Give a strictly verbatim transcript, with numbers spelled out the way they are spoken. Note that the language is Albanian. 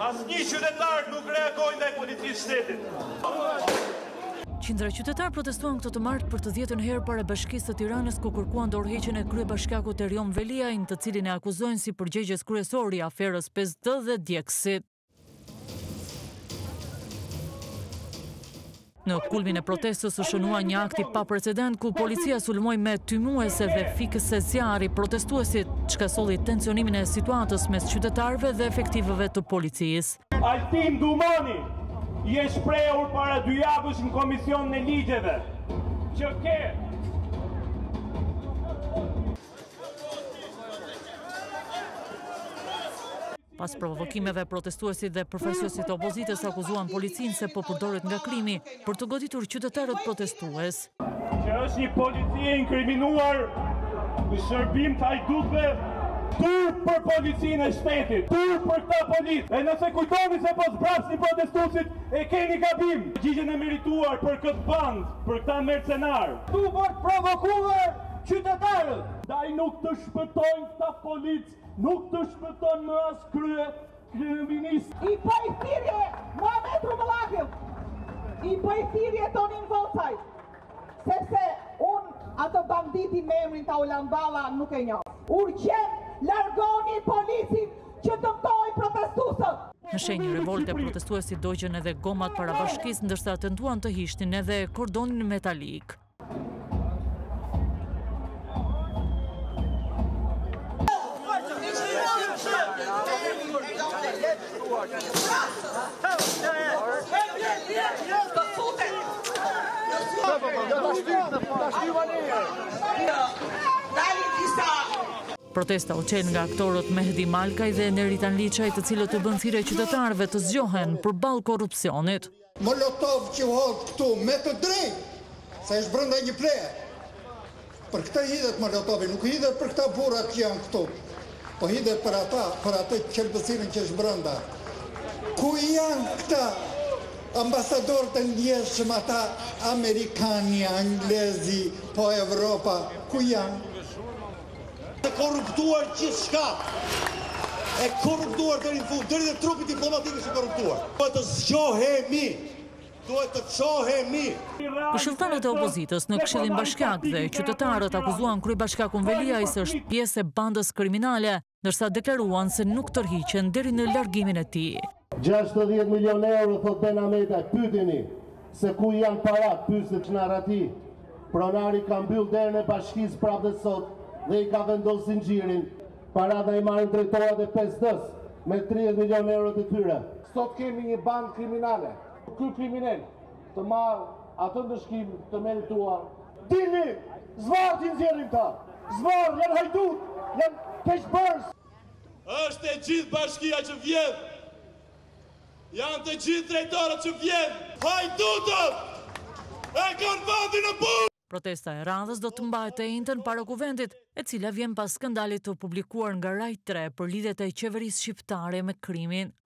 Asnjë qytetar nuk reagoi ndaj policisë shtetit. Qindra qytetar protestuan këtë të martë për të dhjetën herë para Bashkisë së Tiranës ku kërkuan dorëheqjen e kryebashkiakut Erion Veliajin, të cilin e akuzojnë si përgjegjës kryesor i aferës pesë D dhe djegësit. Në kulmin e protestës u shënua një akti pa precedent ku policia sulmoi me tymuese dhe fikëse zjarri protestuesit, çka solli tensionimin e situatës mes qytetarëve dhe efektivëve të policisë. Altin Dumani i e shprehur para dy javësh në Komisionin e Ligjeve që ke Pas provokimeve, protestuesit dhe përfaqësuesit e opozitës akuzuan policinë se po përdoret nga krimi për të goditur qytetarët protestues. Që është një polici e inkriminuar në shërbim të hajdutëve, tur për policinë e shtetit, tur për këta policë. E nëse kujtoni se po zbrapsni protestuesit, e keni gabim. Gjigjen e merituar për këtë band, për këta mercenar. Tu për provokuar qytetarët. Daj nuk të shpëtojnë këta policë, nuk të shpëtojnë më as krye, kryeminist. I bëj thirrje Muhamet Rumëllakët, i bëj thirrje Tonin Volcaj, sepse unë atë banditin me emrin Taulan Balla nuk e njoh. Urgjent largoni policin që dëmtoi protestuesët. Në shenjë revolte, protestuesit dogjën edhe gomat para bashkisë, ndërsa tentuan të hiqnin edhe kordonin metalik. Protesta u qenë nga aktorët Mehdi Malkaj dhe Neritan Liçaj, të cilët u bën thirrje qytetarëve të zgjohen përballë korrupsionit. Molotov që hodh këtu me të drejtë, sa është brenda një pleje. Për këtë hidhet Molotovi, nuk hidhet për këta burrat që janë këtu, po hidhet për ata, për atë qelbësimin që është brenda. Ku janë këta ambasadorët e ndjeshëm, ata Amerikani, Anglezi, po Evropa, ku janë? E korruptuar gjithë shka, e korruptuar deri në fund, deri dhe trupi diplomatik është korruptuar. Duhet të zgjohemi, duhet të çohemi. Këshilltarët e opozitës në Këshillin Bashkiak dhe qytetarët akuzuan kryebashkiakun Veliaj se është pjesë e bandës kriminale, ndërsa deklaruan se nuk tërhiqen deri në largimin e tij. gjashtëdhjetë milion euro, thot Ben Ameta, pyetini se ku janë parat, pyeset narrati. Pronari ka mbyll derën e bashkisë prapë dhe sot dhe i ka vendosur zinxhirin. Parata i marrin drejtorat e pesë D-s me tridhjetë milion euro të tyre. Sot kemi një bandë kriminale. Ky kriminal të marr atë ndëshkim të merituar. Dini, zvarr që nxjerrin ta. Zvarr, janë hajdut, janë keqbërës. Është e gjithë bashkia që vjen. Janë të gjithë drejtorët që vjen. Hajdutët e kanë vendin në punë. Protesta e radhës do të mbahet të njëjtën para kuvendit, e cila vjen pas skandalit të publikuar nga Rai tre për lidhjet e qeverisë shqiptare me krimin.